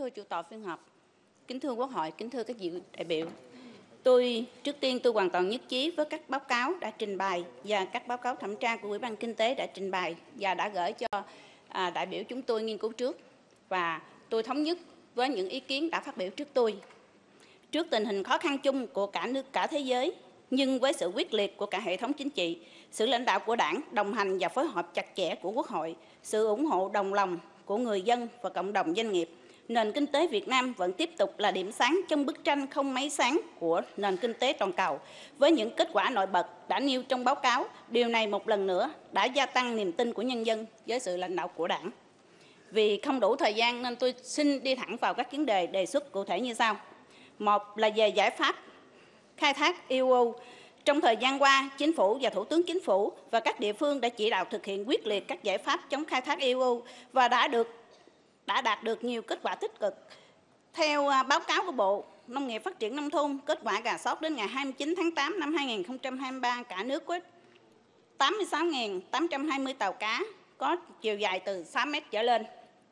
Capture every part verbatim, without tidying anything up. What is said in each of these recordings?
thưa chủ tọa phiên họp, kính thưa Quốc hội, kính thưa các vị đại biểu. Tôi trước tiên tôi hoàn toàn nhất trí với các báo cáo đã trình bày và các báo cáo thẩm tra của Ủy ban Kinh tế đã trình bày và đã gửi cho à, đại biểu chúng tôi nghiên cứu trước, và tôi thống nhất với những ý kiến đã phát biểu trước tôi. Trước tình hình khó khăn chung của cả nước cả thế giới, nhưng với sự quyết liệt của cả hệ thống chính trị, sự lãnh đạo của Đảng, đồng hành và phối hợp chặt chẽ của Quốc hội, sự ủng hộ đồng lòng của người dân và cộng đồng doanh nghiệp, nền kinh tế Việt Nam vẫn tiếp tục là điểm sáng trong bức tranh không mấy sáng của nền kinh tế toàn cầu. Với những kết quả nổi bật đã nêu trong báo cáo, điều này một lần nữa đã gia tăng niềm tin của nhân dân với sự lãnh đạo của Đảng. Vì không đủ thời gian nên tôi xin đi thẳng vào các vấn đề đề xuất cụ thể như sau. Một là về giải pháp khai thác i u. Trong thời gian qua, Chính phủ và Thủ tướng Chính phủ và các địa phương đã chỉ đạo thực hiện quyết liệt các giải pháp chống khai thác i u và đã được đã đạt được nhiều kết quả tích cực. Theo báo cáo của Bộ Nông nghiệp Phát triển Nông thôn, kết quả rà soát đến ngày hai mươi chín tháng tám năm hai nghìn không trăm hai mươi ba, cả nước có tám mươi sáu nghìn tám trăm hai mươi tàu cá có chiều dài từ sáu mét trở lên.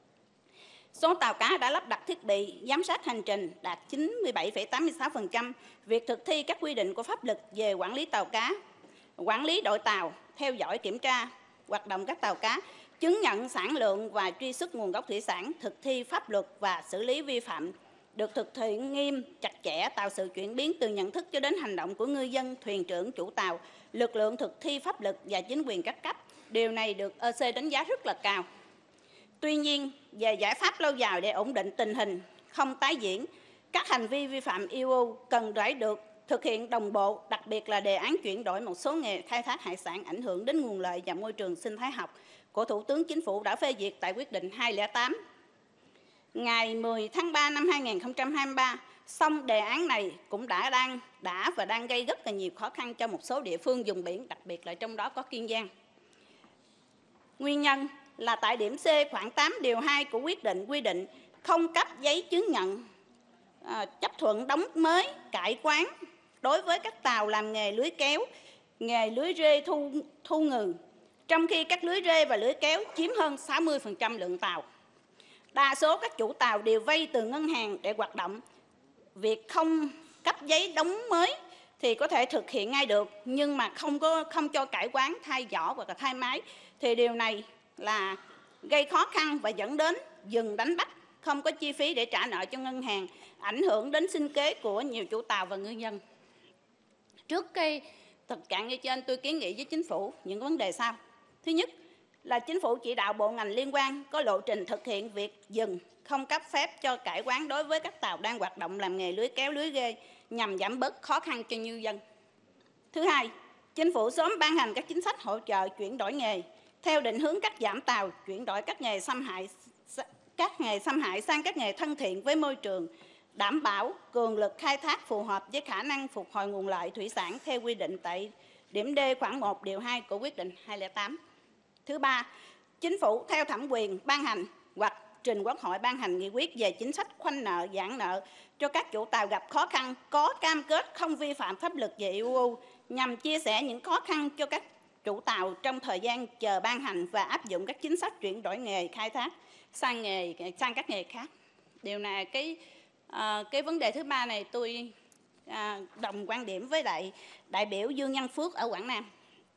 Số tàu cá đã lắp đặt thiết bị giám sát hành trình đạt chín mươi bảy phẩy tám mươi sáu phần trăm. Việc thực thi các quy định của pháp luật về quản lý tàu cá, quản lý đội tàu, theo dõi kiểm tra hoạt động các tàu cá, chứng nhận sản lượng và truy xuất nguồn gốc thủy sản, thực thi pháp luật và xử lý vi phạm được thực hiện nghiêm, chặt chẽ, tạo sự chuyển biến từ nhận thức cho đến hành động của ngư dân, thuyền trưởng, chủ tàu, lực lượng thực thi pháp luật và chính quyền các cấp. Điều này được e xê đánh giá rất là cao. Tuy nhiên, về giải pháp lâu dài để ổn định tình hình không tái diễn, các hành vi vi phạm i u cần phải được thực hiện đồng bộ, đặc biệt là đề án chuyển đổi một số nghề khai thác hải sản ảnh hưởng đến nguồn lợi và môi trường sinh thái học của Thủ tướng Chính phủ đã phê duyệt tại quyết định hai không tám ngày mười tháng ba năm hai nghìn không trăm hai mươi ba. Song đề án này cũng đã đang đã và đang gây rất là nhiều khó khăn cho một số địa phương vùng biển, đặc biệt là trong đó có Kiên Giang. Nguyên nhân là tại điểm C khoảng tám điều hai của quyết định quy định không cấp giấy chứng nhận à, chấp thuận đóng mới, cải quán đối với các tàu làm nghề lưới kéo, nghề lưới rê thu, thu ngừ, trong khi các lưới rê và lưới kéo chiếm hơn sáu mươi phần trăm lượng tàu. Đa số các chủ tàu đều vay từ ngân hàng để hoạt động. Việc không cấp giấy đóng mới thì có thể thực hiện ngay được, nhưng mà không có không cho cải quán, thay vỏ hoặc là thay máy thì điều này là gây khó khăn và dẫn đến dừng đánh bắt, không có chi phí để trả nợ cho ngân hàng, ảnh hưởng đến sinh kế của nhiều chủ tàu và ngư dân. Trước cái thực trạng như trên, tôi kiến nghị với Chính phủ những vấn đề sau. Thứ nhất là Chính phủ chỉ đạo bộ ngành liên quan có lộ trình thực hiện việc dừng, không cấp phép cho cải quán đối với các tàu đang hoạt động làm nghề lưới kéo, lưới rê nhằm giảm bớt khó khăn cho ngư dân. Thứ hai, Chính phủ sớm ban hành các chính sách hỗ trợ chuyển đổi nghề theo định hướng cắt giảm tàu, chuyển đổi các nghề xâm hại các nghề xâm hại sang các nghề thân thiện với môi trường, đảm bảo cường lực khai thác phù hợp với khả năng phục hồi nguồn lợi thủy sản theo quy định tại điểm D khoảng một điều hai của quyết định hai không tám. Thứ ba, Chính phủ theo thẩm quyền ban hành hoặc trình Quốc hội ban hành nghị quyết về chính sách khoanh nợ, giãn nợ cho các chủ tàu gặp khó khăn, có cam kết không vi phạm pháp luật về i u nhằm chia sẻ những khó khăn cho các chủ tàu trong thời gian chờ ban hành và áp dụng các chính sách chuyển đổi nghề khai thác sang nghề sang các nghề khác. Điều này cái à, cái vấn đề thứ ba này tôi à, đồng quan điểm với đại đại biểu Dương Nhân Phước ở Quảng Nam.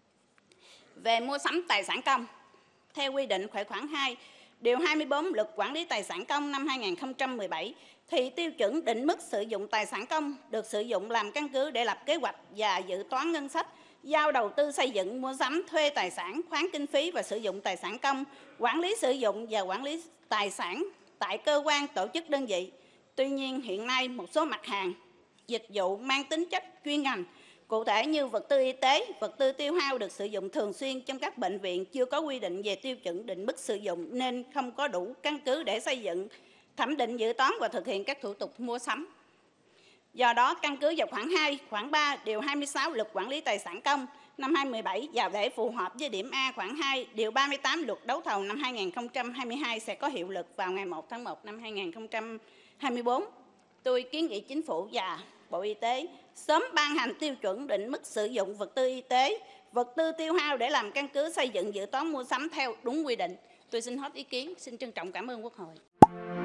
Về mua sắm tài sản công, theo quy định khoản hai điều hai mươi bốn Luật Quản lý Tài sản công năm hai nghìn không trăm mười bảy, thì tiêu chuẩn định mức sử dụng tài sản công được sử dụng làm căn cứ để lập kế hoạch và dự toán ngân sách, giao đầu tư xây dựng, mua sắm, thuê tài sản, khoán kinh phí và sử dụng tài sản công, quản lý sử dụng và quản lý tài sản tại cơ quan, tổ chức, đơn vị. Tuy nhiên, hiện nay một số mặt hàng, dịch vụ mang tính chất chuyên ngành, cụ thể như vật tư y tế, vật tư tiêu hao được sử dụng thường xuyên trong các bệnh viện chưa có quy định về tiêu chuẩn định mức sử dụng nên không có đủ căn cứ để xây dựng, thẩm định, dự toán và thực hiện các thủ tục mua sắm. Do đó, căn cứ vào khoản hai, khoản ba, điều hai mươi sáu Luật Quản lý Tài sản công năm hai nghìn không trăm mười bảy và để phù hợp với điểm A khoản hai, điều ba mươi tám Luật Đấu thầu năm hai nghìn không trăm hai mươi hai sẽ có hiệu lực vào ngày một tháng một năm hai nghìn không trăm hai mươi tư. Tôi kiến nghị Chính phủ và Bộ Y tế sớm ban hành tiêu chuẩn định mức sử dụng vật tư y tế, vật tư tiêu hao để làm căn cứ xây dựng dự toán mua sắm theo đúng quy định. Tôi xin hết ý kiến, xin trân trọng cảm ơn Quốc hội.